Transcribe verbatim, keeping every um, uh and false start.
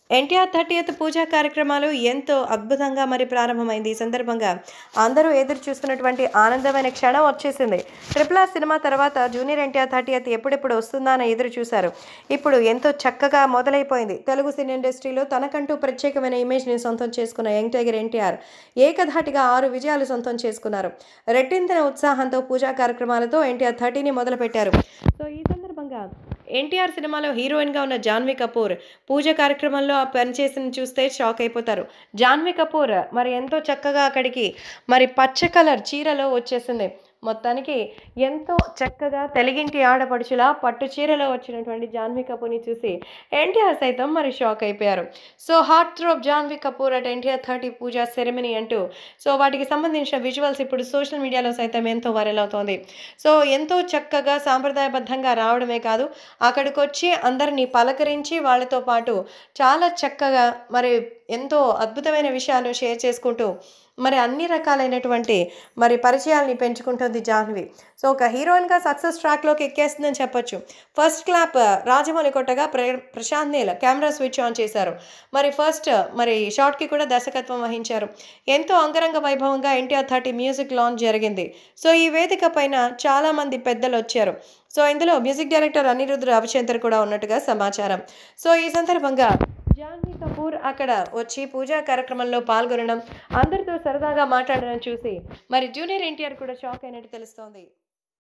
NTR thirtieth పూజా కార్యక్రమాలు ఎంతో అద్భుతంగా మరి ప్రారంభమైంది. ఈ సందర్భంగా అందరూ ఎదురు చూస్తున్నటువంటి ఆనందమైన క్షణం వచ్చేసింది. ట్రిపుల్ ఆర్ సినిమా తర్వాత జూనియర్ ఎన్టీఆర్ థర్టీయత్ ఎప్పుడెప్పుడు వస్తుందా అని ఎదురు చూశారు. ఇప్పుడు ఎంతో చక్కగా మొదలైపోయింది. తెలుగు సినీ ఇండస్ట్రీలో తనకంటూ ప్రత్యేకమైన ఇమేజ్ని సొంతం చేసుకున్న యంగ్ టైగర్ ఎన్టీఆర్ ఏకధాటిగా ఆరు విజయాలు సొంతం చేసుకున్నారు. రెట్టించిన ఉత్సాహంతో పూజా కార్యక్రమాలతో ఎన్టీఆర్ థర్టీని మొదలుపెట్టారు. సో ఈ సందర్భంగా ఎన్టీఆర్ సినిమాలో హీరోయిన్గా ఉన్న జాన్వీ కపూర్ పూజ కార్యక్రమంలో ఆ పనిచేసిన చూస్తే షాక్ అయిపోతారు. జాన్వీ కపూర్ మరి ఎంతో చక్కగా అక్కడికి మరి పచ్చ కలర్ చీరలో వచ్చేసింది. మొత్తానికి ఎంతో చక్కగా తెలుగింటి ఆడపడుచులా పట్టు చీరలో వచ్చినటువంటి జాన్వీ కపూర్ని చూసి ఎన్టీఆర్ సైతం మరి షాక్ అయిపోయారు. So heartthrob Janhvi Kapoor at NTR thirty pooja ceremony అంటూ సో వాటికి సంబంధించిన విజువల్స్ ఇప్పుడు సోషల్ మీడియాలో సైతం ఎంతో వైరల్ అవుతోంది. సో ఎంతో చక్కగా సాంప్రదాయబద్ధంగా రావడమే కాదు, అక్కడికి వచ్చి అందరినీ పలకరించి వాళ్ళతో పాటు చాలా చక్కగా మరి ఎంతో అద్భుతమైన విషయాలు షేర్ చేసుకుంటూ మరి అన్ని రకాలైనటువంటి మరి పరిచయాల్ని పెంచుకుంటుంది జాహ్నవి. సో ఒక హీరోయిన్గా సక్సెస్ ట్రాక్లోకి ఎక్కేస్తుందని చెప్పొచ్చు. ఫస్ట్ క్లాప్ రాజమౌళి కొట్టగా ప్ర Prashanth Neel camera switch on చేశారు. మరి ఫస్ట్ మరి షార్ట్కి కూడా దర్శకత్వం వహించారు. ఎంతో అంగరంగ వైభవంగా ఎన్టీఆర్ థర్టీ మ్యూజిక్ లాంచ్ జరిగింది. సో ఈ వేదిక పైన చాలామంది పెద్దలు వచ్చారు. సో ఇందులో మ్యూజిక్ డైరెక్టర్ అనిరుద్ధ్ రవిచంద్ర కూడా ఉన్నట్టుగా సమాచారం. సో ఈ సందర్భంగా జాన్వీ కపూర్ అక్కడ వచ్చి పూజా కార్యక్రమంలో పాల్గొనడం, అందరితో సరదాగా మాట్లాడడం చూసి మరి జూనియర్ ఎన్టీఆర్ కూడా షాక్ అయినట్టు తెలుస్తోంది.